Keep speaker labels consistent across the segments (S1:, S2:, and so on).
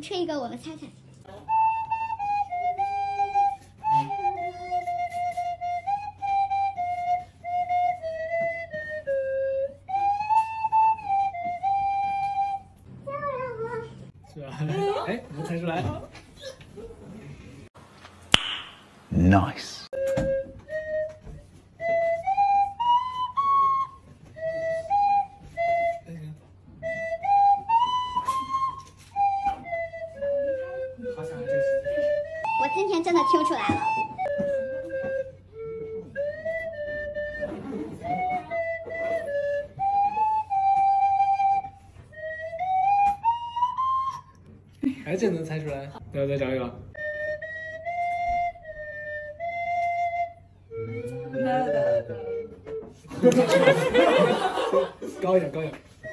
S1: 吹一个，我们猜猜。
S2: 是吧？哎，能猜出来
S3: Nice.
S1: 我今天真的听出来了。
S2: 还真能猜出来。再找一个。高一点，高一点。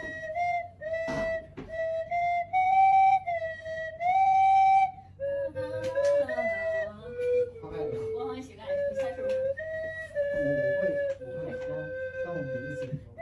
S4: 我好像喜欢，你猜是不是？
S2: 我会，当我们一起的时候。